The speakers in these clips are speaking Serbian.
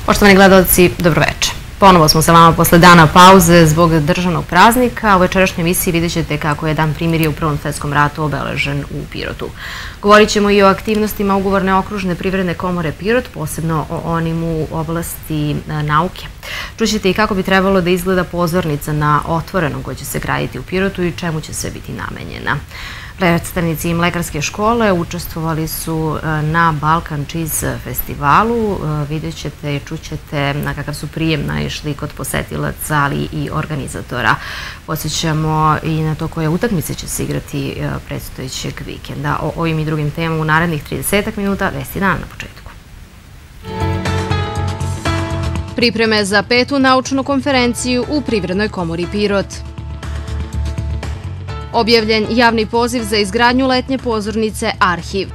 Poštovani gledalci, dobroveče. Ponovo smo sa vama posle dana pauze zbog državnog praznika. U večerašnjoj emisiji vidjet ćete kako je Dan primirja u Prvom svetskom ratu obeležen u Pirotu. Govorit ćemo i o aktivnostima Ugovorne okružne privredne komore Pirot, posebno o onim u oblasti nauke. Čućete i kako bi trebalo da izgleda pozornica na otvorenom koja će se graditi u Pirotu i čemu će sve biti namenjena. Predstavnici mlekarske škole učestvovali su na Balkan Cheese festivalu. Vidjet ćete i čućete na kakav su prijem naišli kod posetilaca, ali i organizatora. Podsjećamo i na to koje utakmice će se igrati predstojećeg vikenda. O ovim i drugim temama u narednih 30 minuta, vesti dana na početku. Pripreme za 5. naučnu konferenciju u Privrednoj komori Pirot. Objavljen javni poziv za izgradnju letnje pozornice Arhiv.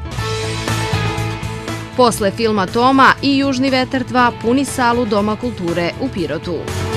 Posle filma Toma i Južni vetar 2 puni salu Doma kulture u Pirotu.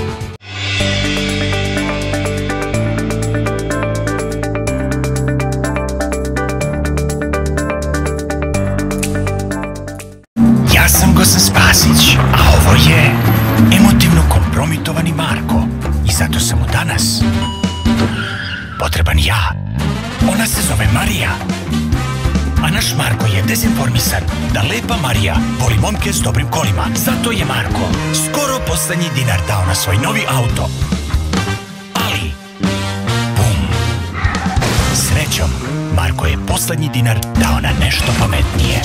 Ja sam Gosan Spasić, a ovo je emotivno kompromitovani Marko. I zato sam mu danas potreban ja. Ona se zove Marija. A naš Marko je dezinformisan da lepa Marija voli momke s dobrim kolima. Zato je Marko skoro poslednji dinar dao na svoj novi auto. Ali, bum, srećom, Marko je poslednji dinar dao na nešto pametnije.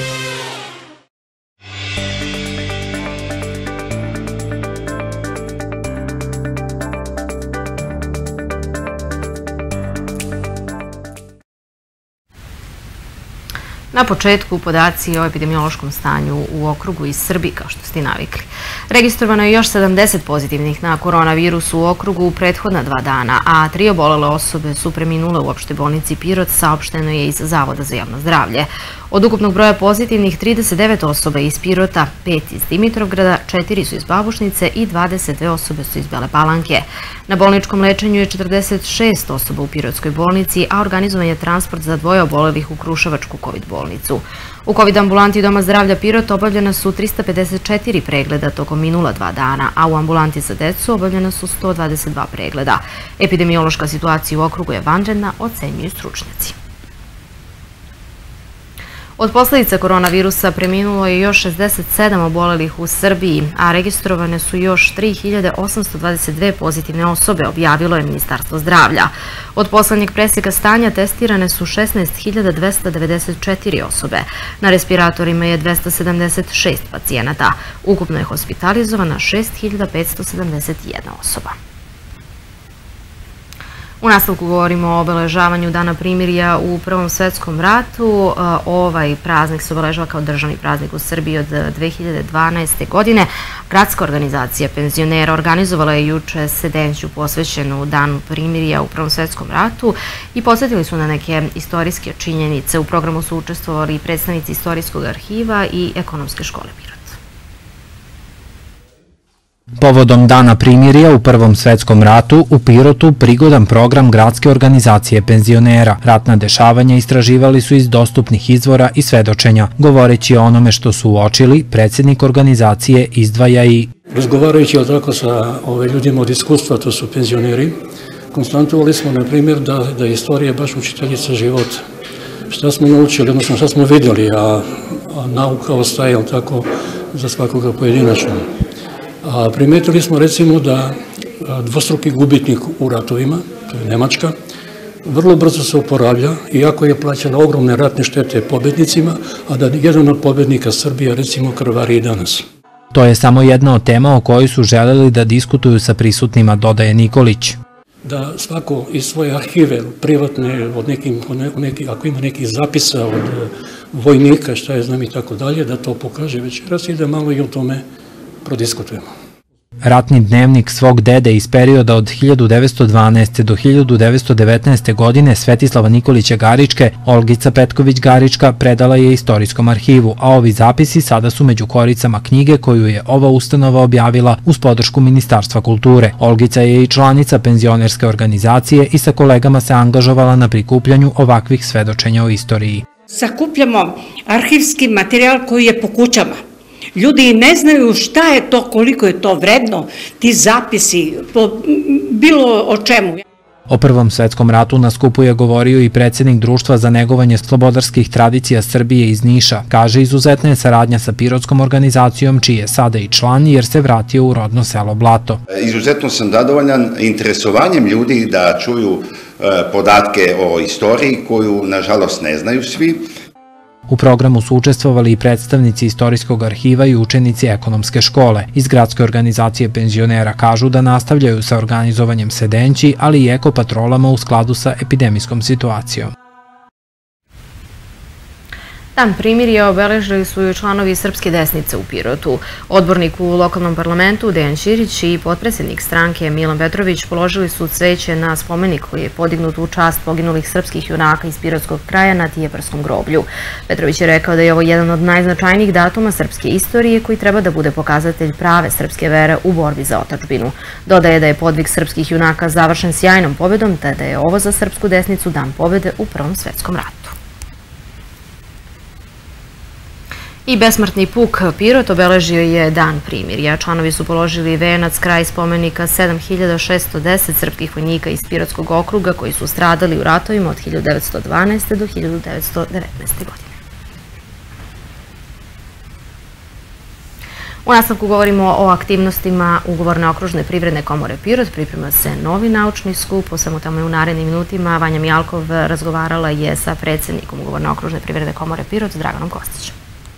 Na početku podaci o epidemiološkom stanju u okrugu i Srbiji, kao što ste navikli. Registrovano je još 70 pozitivnih na koronavirus u okrugu u prethodna 2 dana, a 3 obolele osobe su preminule u opštoj bolnici Pirot, saopšteno je iz Zavoda za javno zdravlje. Od ukupnog broja pozitivnih 39 osoba iz Pirota, 5 iz Dimitrovgrada, 4 su iz Babušnice i 22 osobe su iz Bele Palanke. Na bolničkom lečenju je 46 osoba u Pirotskoj bolnici, a organizovan je transport za 2 obolelih u Kruševačku COVID bolnicu. U COVID ambulanti Doma zdravlja Pirot obavljena su 354 pregleda tokom minula 2 dana, a u ambulanti za decu obavljena su 122 pregleda. Epidemiološka situacija u okrugu je vanredna, ocenjuju stručnjaci. Od posledica koronavirusa preminulo je još 67 obolelih u Srbiji, a registrovane su još 3822 pozitivne osobe, objavilo je Ministarstvo zdravlja. Od poslednjeg preseka stanja testirane su 16.294 osobe. Na respiratorima je 276 pacijenata. Ukupno je hospitalizovana 6571 osoba. U nastavku govorimo o obeležavanju Dana primirja u Prvom svetskom ratu. Ovaj praznik se obeležava kao državni praznik u Srbiji od 2012. godine. Gradska organizacija penzionera organizovala je juče sedenću posvećenu Danu primirja u Prvom svetskom ratu i podsjetili su na neke istorijske činjenice. U programu su učestvovali predstavnici Istorijskog arhiva i Ekonomske škole Pirot. Povodom Dana primirja u Prvom svetskom ratu u Pirotu prigodan program Gradske organizacije penzionera. Ratna dešavanja istraživali su iz dostupnih izvora i svedočenja. Govoreći o onome što su uočili, predsjednik organizacije izdvaja i: razgovarajući sa ljudima od iskustva, to su penzioneri, konstatovali smo, na primjer, da je istorija baš učiteljica života. Šta smo naučili, odnosno šta smo vidjeli, a nauka ostaje tako za svakoga pojedinačno. Primetili smo recimo da dvostruki gubitnik u ratovima, to je Nemačka, vrlo brzo se oporavlja, iako je plaćala ogromne ratne štete pobednicima, a da jedan od pobednika Srbija recimo krvari i danas. To je samo jedna od tema o kojoj su želeli da diskutuju sa prisutnima, dodaje Nikolić. Da svako iz svoje arhive privatne, ako ima nekih zapisa od vojnika, šta je znam i tako dalje, da to pokaže večeras i da malo i o tome prodiskutujemo. Ratni dnevnik svog dede iz perioda od 1912. do 1919. godine Svetislava Nikolića Garičke, Olgica Petković-Garička predala je Istorijskom arhivu, a ovi zapisi sada su među koricama knjige koju je ova ustanova objavila uz podršku Ministarstva kulture. Olgica je i članica penzionerske organizacije i sa kolegama se angažovala na prikupljanju ovakvih svedočenja o istoriji. Sakupljamo arhivski materijal koji je po kućama. Ljudi ne znaju šta je to, koliko je to vredno, ti zapisi, bilo o čemu. O Prvom svetskom ratu na skupu je govorio i predsjednik Društva za negovanje slobodarskih tradicija Srbije iz Niša. Kaže, izuzetna je saradnja sa pirotskom organizacijom, čiji je sada i član, jer se vratio u rodno selo Blato. Izuzetno sam zadovoljan interesovanjem ljudi da čuju podatke o istoriji koju, nažalost, ne znaju svi. U programu su učestvovali i predstavnici Istorijskog arhiva i učenici ekonomske škole. Iz gradske organizacije penzionera kažu da nastavljaju sa organizovanjem sedenći, ali i ekopatrolama u skladu sa epidemijskom situacijom. Dan primirja obeležili su i članovi Srpske desnice u Pirotu. Odbornik u lokalnom parlamentu Dejan Ćirić i potpredsjednik stranke Milan Petrović položili su cveće na spomenik koji je podignut u čast poginulih srpskih junaka iz pirotskog kraja na Tijeparskom groblju. Petrović je rekao da je ovo jedan od najznačajnijih datuma srpske istorije koji treba da bude pokazatelj prave srpske vere u borbi za otadžbinu. Dodaje da je podvig srpskih junaka završen sjajnom pobedom, te da je ovo za srpsku desnicu dan pobede u Prvom svetskom ratu. I besmrtni puk Pirot obeležio je dan primirja. Članovi su položili venac kraj spomenika 7610 srpskih vojnika iz Pirotskog okruga koji su stradali u ratovima od 1912. do 1919. godine. U nastavku govorimo o aktivnostima Ugovorne okružne privredne komore Pirot. Priprema se novi naučni skup. O svemu tome u narednim minutima Vanja Mijalkov razgovarala je sa predsjednikom Ugovorne okružne privredne komore Pirot, Draganom Kostićem.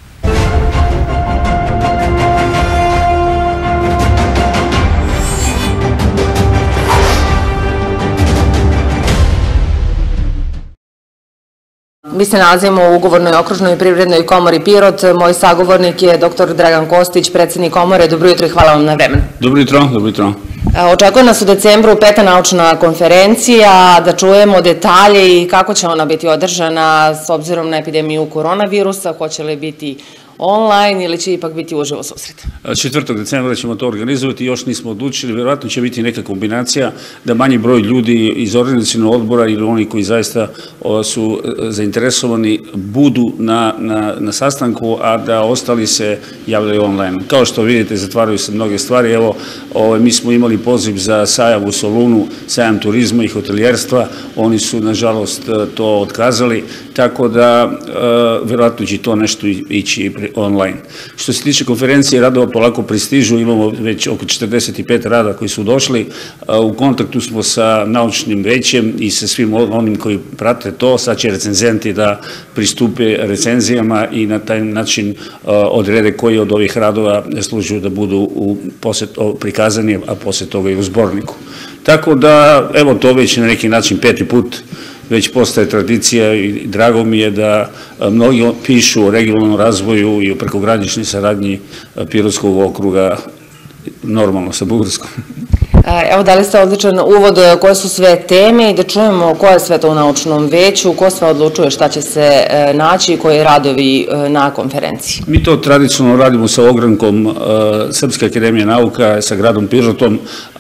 Mi se nalazimo u Ugovornoj okružnoj privrednoj komori Pirot. Moj sagovornik je dr. Dragan Kostić, predsjednik komore. Dobro jutro i hvala vam na vremenu. Dobro jutro, dobro jutro. Očekuje nas u decembru 5. naučna konferencija, da čujemo detalje i kako će ona biti održana s obzirom na epidemiju koronavirusa, hoće li biti online ili će ipak biti uživo susret? 4. decembra ćemo to organizovati, još nismo odlučili, vjerojatno će biti neka kombinacija da manji broj ljudi iz organizacionog odbora ili oni koji zaista su zainteresovani budu na sastanku, a da ostali se javljaju online. Kao što vidite, zatvaraju se mnoge stvari. Evo, mi smo imali poziv za sajam u Solunu, sajam turizma i hotelijerstva, oni su nažalost to otkazali, tako da vjerojatno će to nešto ići online. Što se tiče konferencije, radova polako pristižu, imamo već oko 45 rada koji su došli, u kontaktu smo sa naučnim većem i sa svim onim koji prate to, sad će recenzenti da pristupe recenzijama i na taj način odrede koji od ovih radova služuju da budu prikazani, a poslije toga i u zborniku. Tako da, evo to već na neki način 5. put već postaje tradicija i drago mi je da mnogi pišu o regionalnom razvoju i o prekograničnoj saradnji Pirotskog okruga normalno sa Bugarskom. Evo, dali ste odličan uvod koje su sve teme i da čujemo ko je sve to u naučnom veću, ko sve odlučuje šta će se naći i koji radovi na konferenciji. Mi to tradicionalno radimo sa ogrankom Srpske akademije nauka, sa gradom Pirotom.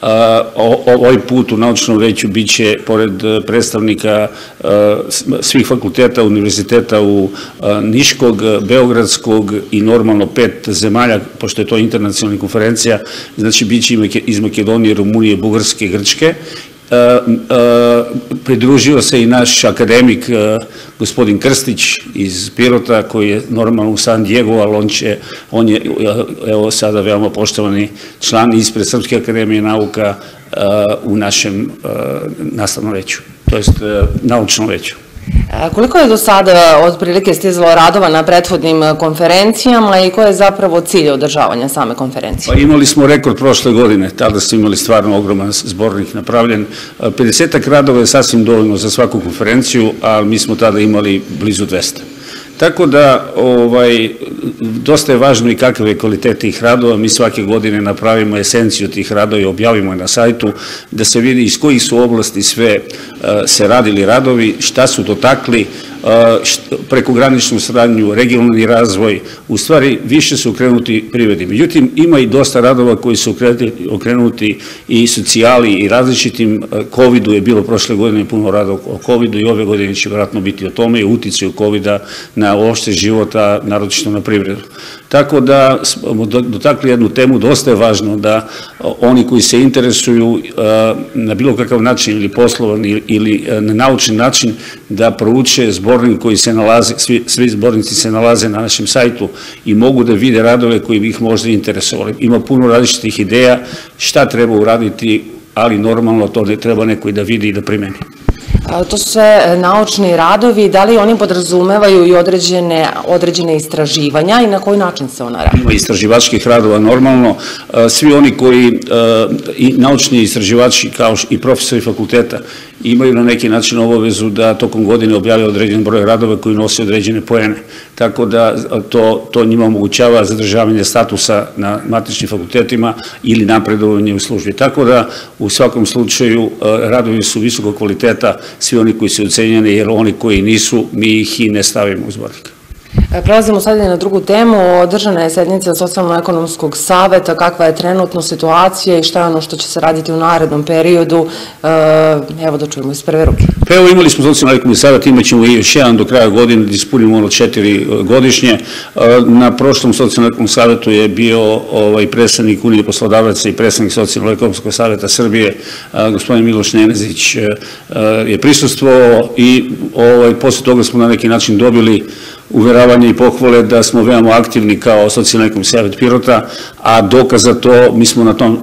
Ovaj put u naučnom veću bit će, pored predstavnika svih fakulteta, univerziteta u Niškog, Beogradskog i normalno 5 zemalja, pošto je to internacionalna konferencija, znači bit će iz Makedonije, Rumunije, Bugarske, Grčke. Pridružio se i naš akademik gospodin Krstić iz Pirota koji je normalno u San Diego, ali on je evo sada veoma poštovani član ispred Srpske akademije nauka u našem nastavnom veću, to jest naučnom veću. Koliko je do sada otprilike stizalo radova na prethodnim konferencijama i koji je zapravo cilj održavanja same konferencije? Pa imali smo rekord prošle godine, tada smo imali stvarno ogroman zbornik napravljen. 50 radova je sasvim dovoljno za svaku konferenciju, ali mi smo tada imali blizu 200. Tako da, dosta je važno i kakav je kvalitet tih radova. Mi svake godine napravimo esenciju tih radova i objavimo je na sajtu da se vidi iz kojih su oblasti sve se radili radovi, šta su dotakli prekograničnu saradnju, regionalni razvoj, u stvari više su okrenuti privredi. Međutim, ima i dosta radova koji su okrenuti i socijali i različitim. COVID-u je bilo prošle godine puno rada o COVID-u i ove godine će vjerojatno biti o tome i uticaju COVID-a na uopšte života, naročito na privredu. Tako da smo dotakli jednu temu, dosta je važno da oni koji se interesuju na bilo kakav način ili poslovan ili na naučni način da prouče zbornik koji se nalaze, svi zbornici se nalaze na našem sajtu i mogu da vide radove koji bi ih možda interesovali. Ima puno različitih ideja šta treba uraditi, ali normalno to ne treba neko i da vidi i da primeni. To su sve naučni radovi, da li oni podrazumevaju i određene istraživanja i na koji način se ona radi? Ima istraživačkih radova normalno, svi oni koji, i naučni istraživači kao i profesori fakulteta, imaju na neki način obavezu da tokom godine objave određen broj radova koji nose određene poene. Tako da to njima omogućava zadržavanje statusa na matičnim fakultetima ili napredovanje u službi. Tako da u svakom slučaju radovi su visokog kvaliteta, svi oni koji su ocenjeni, jer oni koji nisu, mi ih i ne stavimo u zbornik. Prelazimo sad na drugu temu. Održana je sednica Socijalno-ekonomskog saveta. Kakva je trenutno situacija i šta je ono što će se raditi u narednom periodu? Evo da čujemo iz prve ruke. Pa evo, imali smo Socijalno-ekonomski savet, imat ćemo i još jedan do kraja godine, da ispunimo 4 godišnje. Na prošlom Socijalno-ekonomskom savetu je bio predsednik Unije poslodavaca i predsednik Socijalno-ekonomskog saveta Srbije, gospodin Miloš Nenezić je prisustvovao i posle toga smo na neki način dobili uveravanje i pohvale da smo veoma aktivni kao Socijalno-ekonomski savet Pirota, a dokaz za to, mi smo na tom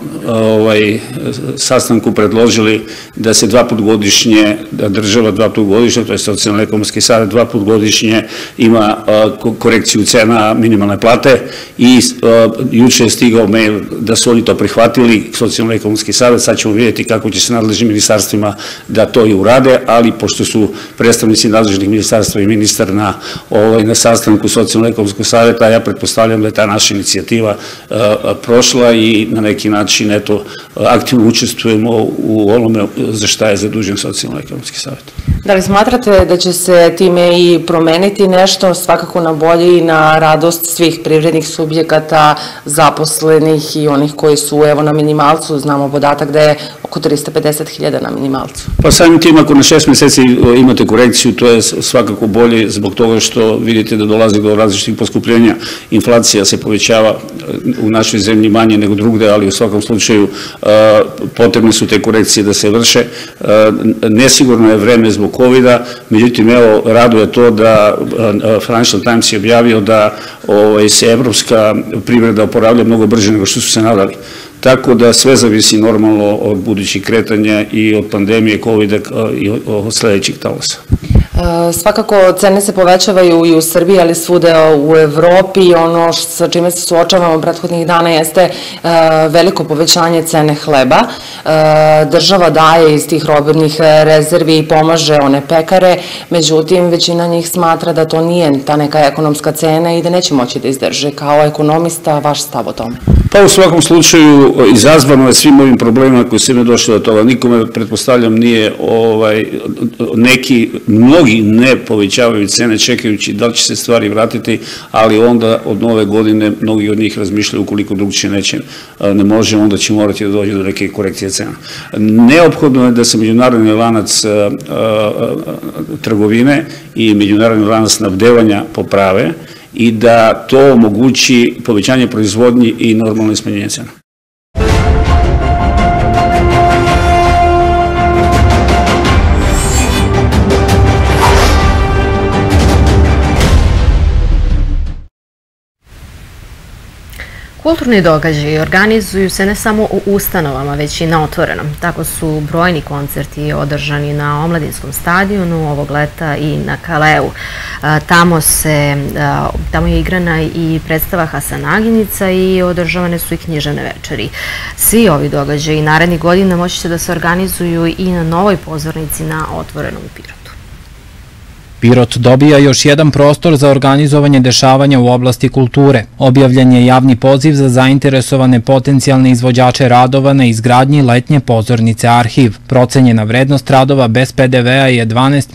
sastanku predložili da se 2 puta godišnje, da država 2 puta godišnje, to je Socijalno-ekonomski savet 2 puta godišnje ima korekciju cena minimalne plate i juče je stigao mail da su oni to prihvatili, Socijalno-ekonomski savet, sad ćemo vidjeti kako će se nadležnim ministarstvima da to i urade, ali pošto su predstavnici nadležnih ministarstva i ministar na sastanku Socijalno-ekonomskog saveta, ja pretpostavljam da je ta naša inicijativa prošla i na neki način, eto, aktivno učestvujemo u onome za šta je zadužen Socijalno-ekonomski savet. Da li smatrate da će se time i promeniti nešto, svakako na bolje i na radost svih privrednih subjekata, zaposlenih i onih koji su, evo, na minimalcu? Znamo podatak da je oko 350.000 na minimalcu. Pa samim tim, ako na 6 meseci imate korekciju, to je svakako bolje zbog toga što vidite da dolazi do različitih poskupljenja. Inflacija se povećava u našoj zemlji manje nego drugde, ali u svakom slučaju potrebne su te korekcije da se vrše. Nesigurno je vreme zbog COVID-a, međutim, evo, raduje to da Financial Times je objavio da se evropska privreda oporavlja mnogo brže nego što su se nadali. Tako da sve zavisi normalno od budućih kretanja i od pandemije COVID-a i od sledećih talasa. Svakako cene se povećavaju i u Srbiji, ali svude u Evropi. Ono sa čime se suočavamo prethodnih dana jeste veliko povećanje cene hleba. Država daje iz tih robnih rezervi i pomaže one pekare, međutim većina njih smatra da to nije ta neka ekonomska cena i da neće moći da izdrže. Kao ekonomista, vaš stav o tome? Pa u svakom slučaju izazvano je svim ovim problemima koji su ime došli od toga. Nikome, pretpostavljam, nije mnogi ne povećavaju cene čekajući da li će se stvari vratiti, ali onda od nove godine mnogi od njih razmišljaju ukoliko drugčije ne može, onda će morati da dođe do neke korekcije cena. Neophodno je da se međunarodni lanac trgovine i međunarodni lanac snabdevanja poprave i da to omogući povećanje proizvodnji i normalno smanjenje cena. Kulturni događaji organizuju se ne samo u ustanovama, već i na otvorenom. Tako su brojni koncerti održani na Omladinskom stadionu ovog leta i na Kaleu. Tamo je igrana i predstava Hasanaginica i održavane su i književne večeri. Svi ovi događaji narednih godina moći će da se organizuju i na novoj pozornici na otvorenom u Pirotu. Pirot dobija još jedan prostor za organizovanje dešavanja u oblasti kulture. Objavljen je javni poziv za zainteresovane potencijalne izvođače radova na izgradnji letnje pozornice Arhiv. Procenjena vrednost radova bez PDV-a je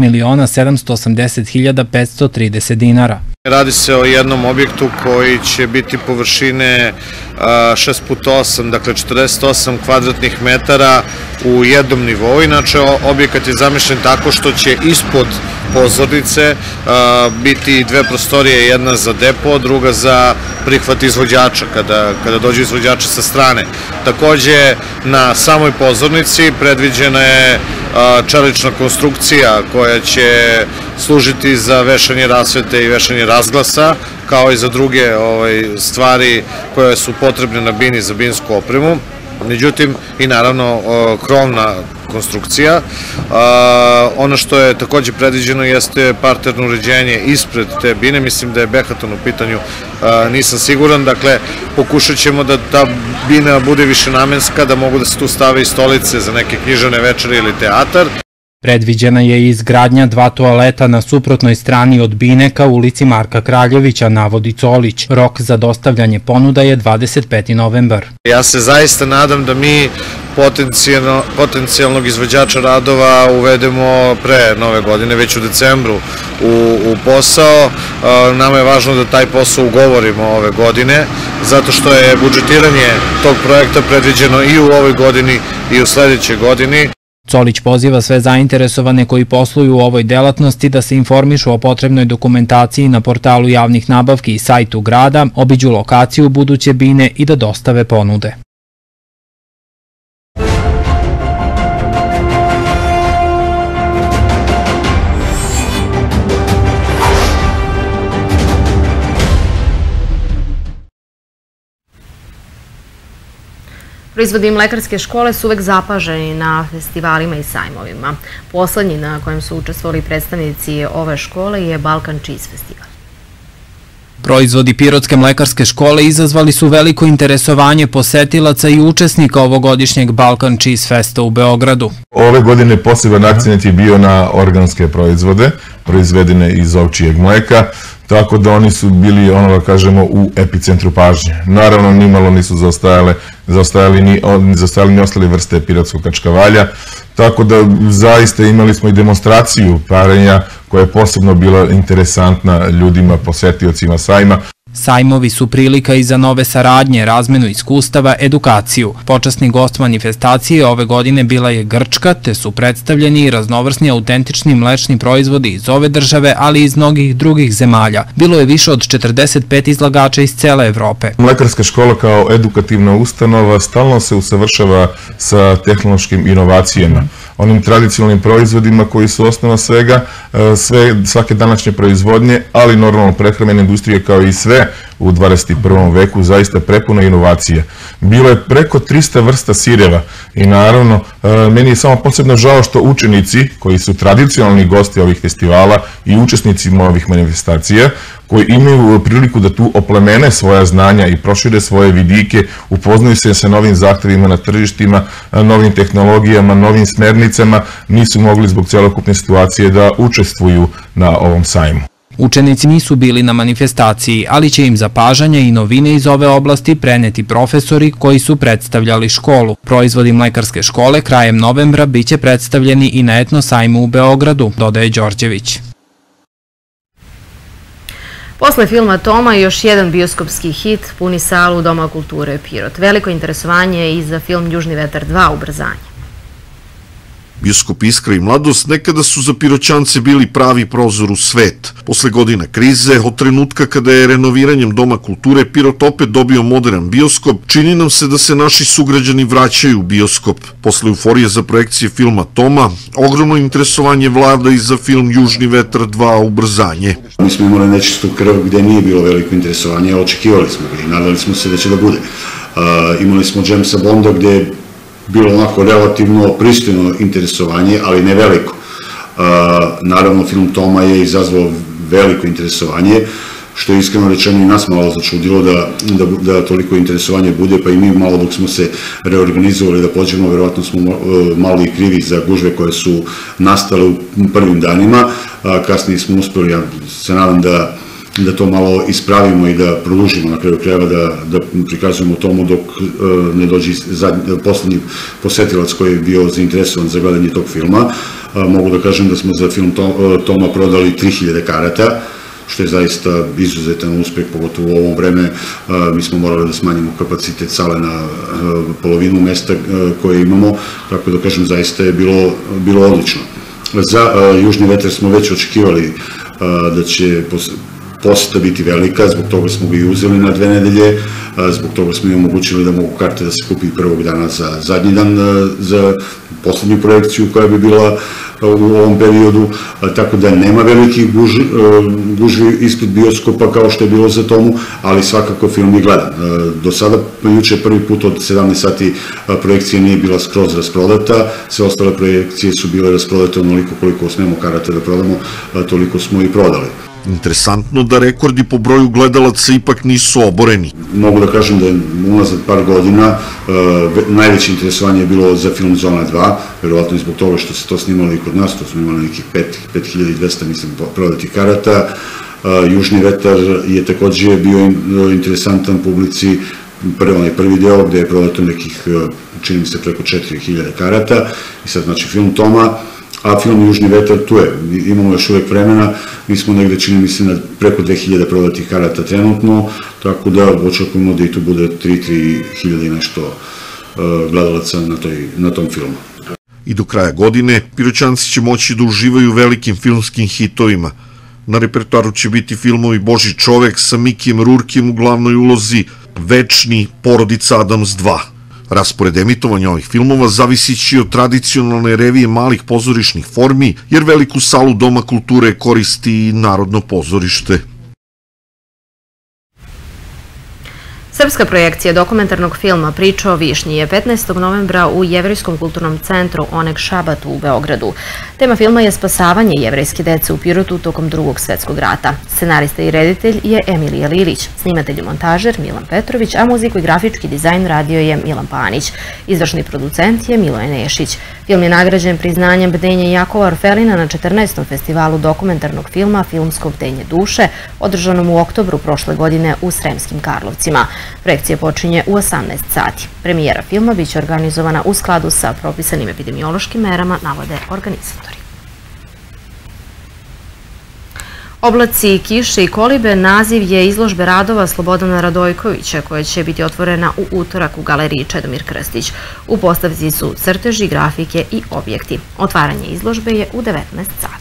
12.780.530 dinara. Radi se o jednom objektu koji će biti površine 6x8, dakle 48 kvadratnih metara u jednom nivou. Inače, objekat je zamišljen tako što će ispod pozornice biti dve prostorije, jedna za depo, druga za prihvat izvođača, kada dođu izvođači sa strane. Takođe, na samoj pozornici predviđena je čelična konstrukcija koja će služiti za vešanje rasvete i vešanje razglasa, kao i za druge stvari koje su potrebne na bini za binsku opremu. Međutim, i naravno krovna konstrukcija. Ono što je takođe predviđeno jeste parterno uređenje ispred te bine, mislim da je Behaton u pitanju, nisam siguran, dakle pokušat ćemo da ta bina bude višenamenska, da mogu da se tu stave i stolice za neke književne večeri ili teatar. Predviđena je i izgradnja 2 toaleta na suprotnoj strani od bine ka ulici Marka Kraljevića, navodi Colić. Rok za dostavljanje ponuda je 25. novembar. Ja se zaista nadam da mi potencijalnog izvođača radova uvedemo pre nove godine, već u decembru u posao. Nama je važno da taj posao ugovorimo ove godine, zato što je budžetiranje tog projekta predviđeno i u ovoj godini i u sledećoj godini. Colić poziva sve zainteresovane koji posluju u ovoj delatnosti da se informišu o potrebnoj dokumentaciji na portalu javnih nabavki i sajtu grada, obiđu lokaciju buduće bine i da dostave ponude. Proizvodi mlekarske škole su uvek zapaženi na festivalima i sajmovima. Poslednji na kojem su učestvovali predstavnici ove škole je Balkan Cheese festival. Proizvodi Pirotske mlekarske škole izazvali su veliko interesovanje posetilaca i učesnika ovogodišnjeg Balkan Cheese Festa u Beogradu. Ove godine poseban akcent je bio na organske proizvode, proizvedene iz ovčijeg mleka, tako da oni su bili, da kažemo, u epicentru pažnje. Naravno, nimalo nisu zaostajali ni ostale vrste pirotskog kačkavalja, tako da zaista imali smo i demonstraciju parenja koja je posebno bila interesantna ljudima, posetiocima sajma. Sajmovi su prilika i za nove saradnje, razmenu iskustava, edukaciju. Počasni gost manifestacije ove godine bila je Grčka, te su predstavljeni i raznovrsni autentični mlečni proizvodi iz ove države, ali i iz mnogih drugih zemalja. Bilo je više od 45 izlagača iz cele Evrope. Mlekarska škola kao edukativna ustanova stalno se usavršava sa tehnološkim inovacijama, onim tradicionalnim proizvodima koji su osnova svega, svake današnje proizvodnje, ali normalno prehrambena industrija kao i sve u 21. veku zaista prepuna inovacija. Bilo je preko 300 vrsta sireva i naravno meni je samo posebno žao što učenici koji su tradicionalni gosti ovih festivala i učesnicima ovih manifestacija koji imaju priliku da tu oplemene svoja znanja i prošire svoje vidike, upoznaju se sa novim zahtevima na tržištima, novim tehnologijama, novim smernicama, nisu mogli zbog celokupne situacije da učestvuju na ovom sajmu. Učenici nisu bili na manifestaciji, ali će im zapažanja i novine iz ove oblasti preneti profesori koji su predstavljali školu. Proizvodi mlekarske škole krajem novembra biće predstavljeni i na etno sajmu u Beogradu, dodaje Đorđević. Posle filma Toma još jedan bioskopski hit puni salu Doma kulture Pirot. Veliko interesovanje je i za film Južni vetar 2 Ubrzanje. Bioskop Iskra i Mladost nekada su za Piroćance bili pravi prozor u svet. Posle godina krize, od trenutka kada je renoviranjem Doma kulture Pirot opet dobio modern bioskop, čini nam se da se naši sugrađani vraćaju u bioskop. Posle euforije za projekcije filma Toma, ogromno interesovanje vlada i za film Južni vetar 2 Ubrzanje. Mi smo imali nečistu krv gde nije bilo veliko interesovanje, očekivali smo ga i nadali smo se da će da bude. Imali smo Jamesa Bonda gde je bilo onako relativno pristojno interesovanje, ali ne veliko. Naravno, film Toma je izazvao veliko interesovanje, što je iskreno rečeno i nas malo začudilo da toliko interesovanje bude, pa i mi malo dok smo se reorganizovali da pođemo, verovatno smo malo i krivi za gužve koje su nastale u prvim danima, kasnije smo uspeli, ja se nadam da to malo ispravimo i da produžimo na kraju krajeva, da prikazujemo tomu dok ne dođe poslednji posetilac koji je bio zainteresovan za gledanje tog filma. Mogu da kažem da smo za film Toma prodali 3000 karata, što je zaista izuzetan uspeh, pogotovo u ovom vreme. Mi smo morali da smanjimo kapacitet sale na polovinu mesta koje imamo, tako da kažem, zaista je bilo odlično. Za Južni vetar smo već očekivali da će poseta biti velika, zbog toga smo ga i uzeli na 2 nedelje, zbog toga smo i omogućili da mogu karte da se kupi prvog dana za zadnji dan, za poslednju projekciju koja bi bila u ovom periodu, tako da nema velikih gužvi ispred bioskopa kao što je bilo za Tomu, ali svakako film je gledan. Do sada, juče prvi put od 17 sati projekcija nije bila skroz rasprodata, sve ostale projekcije su bile rasprodate onoliko koliko smemo karate da prodamo, toliko smo i prodali. Interesantno da rekordi po broju gledalaca ipak nisu oboreni. Mogu da kažem da je unazad par godina najveće interesovanje je bilo za film Zona 2, verovatno i zbog toga što se to snimalo i kod nas, to smo imali nekih 5200, mislim, prodatih karata. Južni vetar je takođe bio interesantan publici, prvi deo gde je prodato nekih, čini mi se, preko 4000 karata, i sad znači film Toma, a film Južni vetar tu je, imamo još uvek vremena, mi smo negde, čini mi se, na preko 2000 prodatih karata trenutno, tako da očekujemo da i tu bude 3000 i nešto gledalaca na tom filmu. I do kraja godine Piroćanci će moći da uživaju velikim filmskim hitovima. Na repertoaru će biti filmovi Božji čovek sa Mikijem Rurkijem u glavnoj ulozi, Večni, Porodica Adams 2. Raspored emitovanja ovih filmova zavisići od tradicionalne revije malih pozorišnih formi, jer veliku salu Doma kulture koristi i Narodno pozorište. Srpska projekcija dokumentarnog filma Priča o višnji je 15. novembra u Jevrejskom kulturnom centru Oneg Šabat u Beogradu. Tema filma je spasavanje jevrejske dece u Pirotu tokom Drugog svetskog rata. Scenarista i reditelj je Emilija Lilić, snimatelj i montažer Milan Petrović, a muziku i grafički dizajn radio je Milan Panić. Izvršni producent je Miloje Nešić. Film je nagrađen priznanjem Bdenje Jakova Orfelina na 14. festivalu dokumentarnog filma Filmsko bdenje duše, održanom u oktobru prošle godine u Sremskim Karlovcima. Projekcija počinje u 18 sati. Premijera filma biće organizovana u skladu sa propisanim epidemiološkim merama, navode organizatori. Oblaci, kiše i kolibe naziv je izložbe radova Slobodana Radojkovića koja će biti otvorena u utorak u galeriji Čedomir Krstić. U postavci su crteži, grafike i objekti. Otvaranje izložbe je u 19 sati.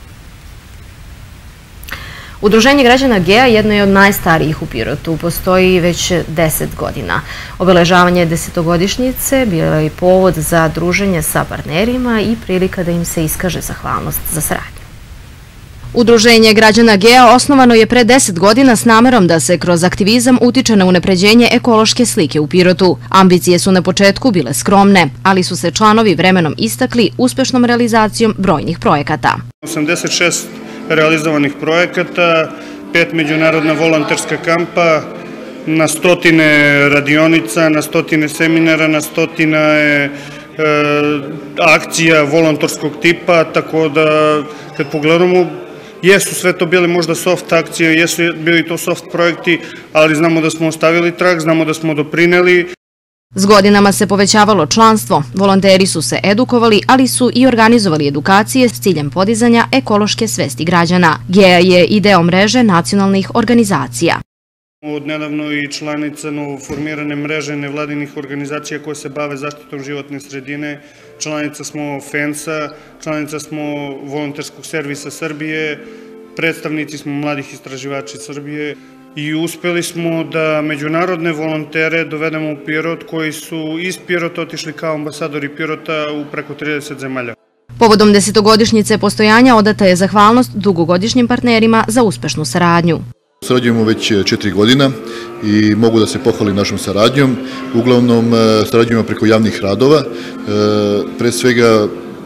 Udruženje građana GEA jedno je od najstarijih u Pirotu, postoji već 10 godina. Obeležavanje 10-godišnjice bilo je i povod za druženje sa partnerima i prilika da im se iskaže zahvalnost za saradnju. Udruženje građana GEA osnovano je pre 10 godina s namerom da se kroz aktivizam utiče na unapređenje ekološke slike u Pirotu. Ambicije su na početku bile skromne, ali su se članovi vremenom istakli uspešnom realizacijom brojnih projekata. 86 realizovanih projekata, 5 međunarodna volonterska kampa, na stotine radionica, na stotine seminara, na stotine akcija volontorskog tipa, tako da kad pogledamo, jesu sve to bile možda soft akcije, jesu bili to soft projekti, ali znamo da smo ostavili trag, znamo da smo doprineli. S godinama se povećavalo članstvo, volonteri su se edukovali, ali su i organizovali edukacije s ciljem podizanja ekološke svesti građana. GEA je i deo mreže nacionalnih organizacija. Od nedavno i članica novoformirane mreže nevladinih organizacija koje se bave zaštitom životne sredine, članica smo FENS-a, članica smo Volonterskog servisa Srbije, predstavnici smo mladih istraživača Srbije i uspeli smo da međunarodne volontere dovedemo u Pirot koji su iz Pirota otišli kao ambasadori Pirota u preko 30 zemalja. Povodom 10-godišnjice postojanja odata je zahvalnost dugogodišnjim partnerima za uspešnu saradnju. Sarađujemo već 4 godina i mogu da se pohvalim našom saradnjom. Uglavnom sarađujemo preko javnih radova. Pre svega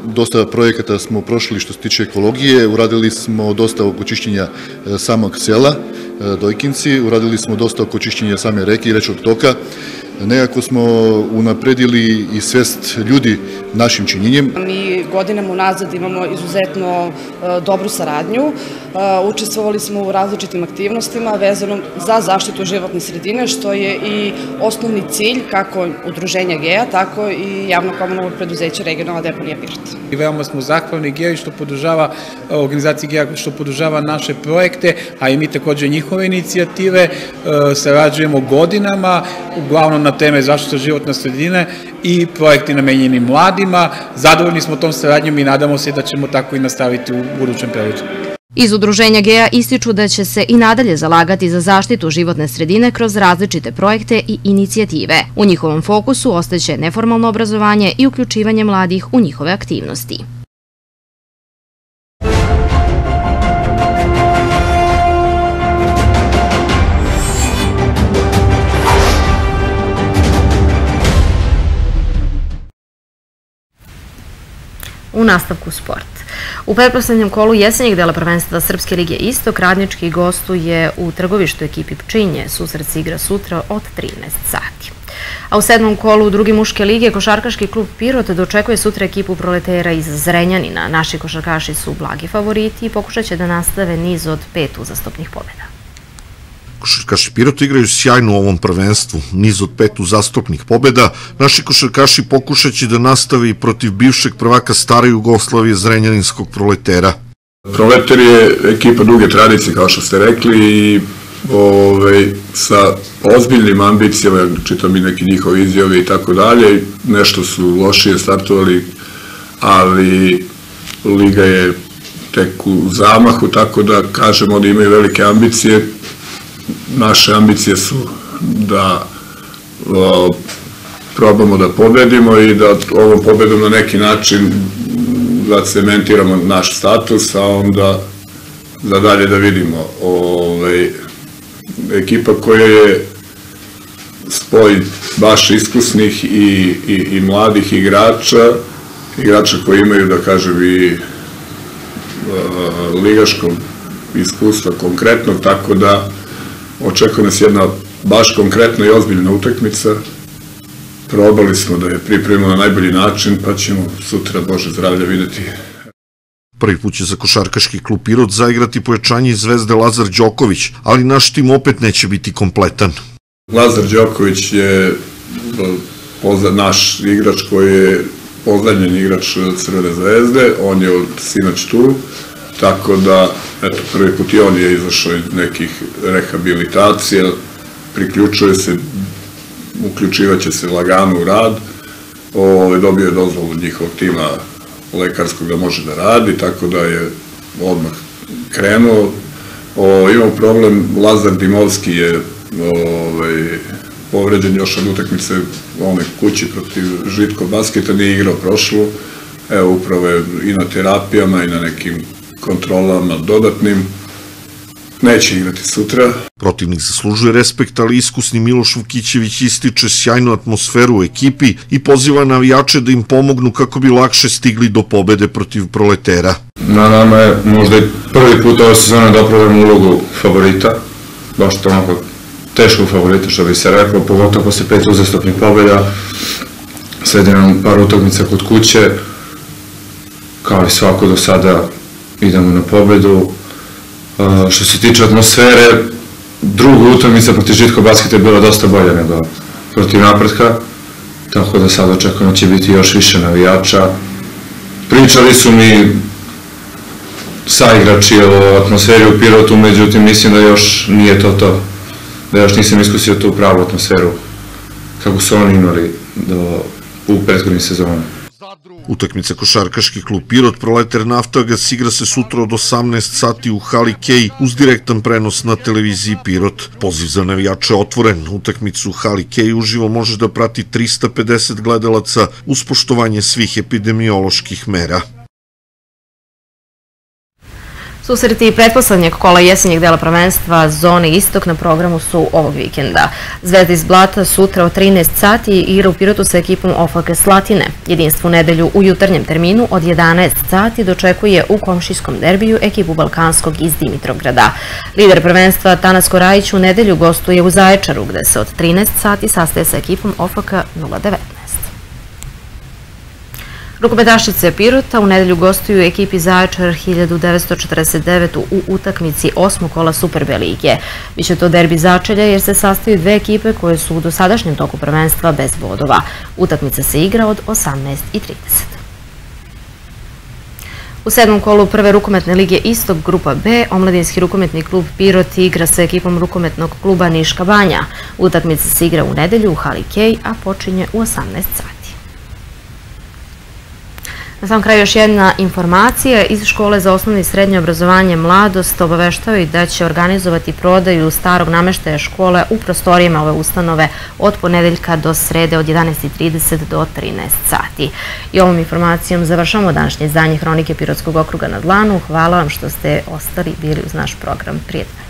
dosta projekata smo prošli što se tiče ekologije, uradili smo dosta oko čišćenja samog sela, Dojkinci, uradili smo dosta oko čišćenja same reke i rečnog toka. Nekako smo unapredili i svest ljudi našim činjenjem. Mi godinama unazad imamo izuzetno dobru saradnju. Učestvovali smo u različitim aktivnostima vezanom za zaštitu životne sredine, što je i osnovni cilj kako udruženja GEA, tako i javno-komunalnog preduzeća Regionalna deponija Pirot. I veoma smo zahvalni GEA što podržava, organizaciji GEA što podržava naše projekte, a i mi takođe njihove inicijative. Sarađujemo godinama, uglavnom na teme zaštite životne sredine i projekti namenjeni mladima. Zadovoljni smo tom saradnjom i nadamo se da ćemo tako i nastaviti u budućem periodu. Iz udruženja GEA ističu da će se i nadalje zalagati za zaštitu životne sredine kroz različite projekte i inicijative. U njihovom fokusu ostaće neformalno obrazovanje i uključivanje mladih u njihove aktivnosti. U nastavku sport. U pretposlednjem kolu jesenjeg dela prvenstva Srpske lige Istok Radnički gostuje u Trgovištu ekipi Pčinje. Susret se igra sutra od 13 sati. A u 7. kolu druge muške lige košarkaški klub Pirot dočekuje sutra ekipu Proletera iz Zrenjanina. Naši košarkaši su blagi favoriti i pokušat će da nastave niz od 5 uzastopnih pobjeda. Košarkaši Pirota igraju sjajno u ovom prvenstvu, niz od 5 uzastopnih pobjeda. Naši košarkaši pokušat će da nastave i protiv bivšeg prvaka stare Jugoslavije Zrenjaninskog Proletera. Proleter je ekipa duge tradicije, kao što ste rekli, i sa ozbiljnim ambicijama, čitam i neki njihovi izjave i tako dalje. Nešto su lošije startovali, ali liga je tek u zamahu, tako da kažemo da imaju velike ambicije. Naše ambicije su da probamo da pobedimo i da ovom pobedom na neki način da cementiramo naš status, a onda da dalje da vidimo. Ekipa koja je spoj baš iskusnih i mladih igrača koji imaju, da kažem, i ligaškog iskustva konkretnog, tako da očekuje nas jedna baš konkretna i ozbiljna utakmica. Probali smo da je pripremimo na najbolji način, pa ćemo sutra, Bože zdravlja, videti. Prvi put će za košarkaški klub Pirot zaigrati pojačanje iz Zvezde Lazar Đoković, ali naš tim opet neće biti kompletan. Lazar Đoković je naš igrač koji je pozdanjen igrač Crvene zvezde, on je od sinoć tu, tako da, eto, prvi put i on je izašao iz nekih rehabilitacija, uključivaće se lagano u rad, dobio je dozvolu od njihovog tima lekarskog da može da radi, tako da je odmah krenuo. Imao problem, Lazar Dimovski je povređen još od utakmice one kući protiv Žitko basketa, nije igrao prošlu, evo upravo je i na terapijama i na nekim kontrolama dodatnim, neće igrati sutra. Protivnik zaslužuje respekt, ali iskusni Miloš Vukićević ističe sjajnu atmosferu u ekipi i poziva navijače da im pomognu kako bi lakše stigli do pobede protiv Proletera. Na nama je možda i prvi put ove sezone da opravljamo ulogu favorita, baš to onako teškog favorita što bi se reklo, pogotovo posle 5 uzastopnih pobjeda, sledi nam par utakmica kod kuće, kao i svako do sada idemo na pobedu. Što se tiče atmosfere, druga utakmica protiv Žitko basketa je bila dosta bolja nego protiv Napretka, tako da sad očekujemo da će biti još više navijača. Pričali su mi saigrači o atmosferi u Pirotu, međutim mislim da još nije to, da još nisam iskusio tu pravu atmosferu kako su oni imali u prethodnim sezonama. Utakmica košarkaški klub Pirot Proleter Naftagas igra se sutra od 18 sati u hali Kej uz direktan prenos na televiziji Pirot. Poziv za navijače otvoren. Utakmicu u hali Kej uživo može da prati 350 gledalaca uz poštovanje svih epidemioloških mera. Susreti pretposlednjeg kola jesenjeg dela prvenstva Zone Istok na programu su ovog vikenda. Zvezda iz Blata sutra od 13 sati igra u Pirotu sa ekipom OFK Slatine. Jedinstvo u nedelju u jutarnjem terminu od 11 sati dočekuje u komšijskom derbiju ekipu Balkanskog iz Dimitrovgrada. Lider prvenstva Tanas Korajić u nedelju gostuje u Zaječaru gde se od 13 sati sastaje sa ekipom OFK 019. Rukometašice Pirota u nedelju gostuju ekipi Zaječar 1949 u utakmici 8. kola Super B lige. Biće to derbi začelja jer se sastaju dve ekipe koje su u dosadašnjem toku prvenstva bez bodova. Utakmica se igra od 18:30. U 7. kolu prve rukometne lige Istok grupa B, omladinski rukometni klub Pirot igra sa ekipom rukometnog kluba Niška Banja. Utakmica se igra u nedelju u hali Kej, a počinje u 18 sati. Na samom kraju još jedna informacija. Iz Škole za osnovno i srednje obrazovanje Mladost obaveštavaju da će organizovati prodaju starog nameštaja škole u prostorijama ove ustanove od ponedeljka do srede od 11:30 do 13 sati. I ovom informacijom završamo današnje izdanje Hronike Pirotskog okruga na dlanu. Hvala vam što ste ostali bili uz naš program. Prijatno.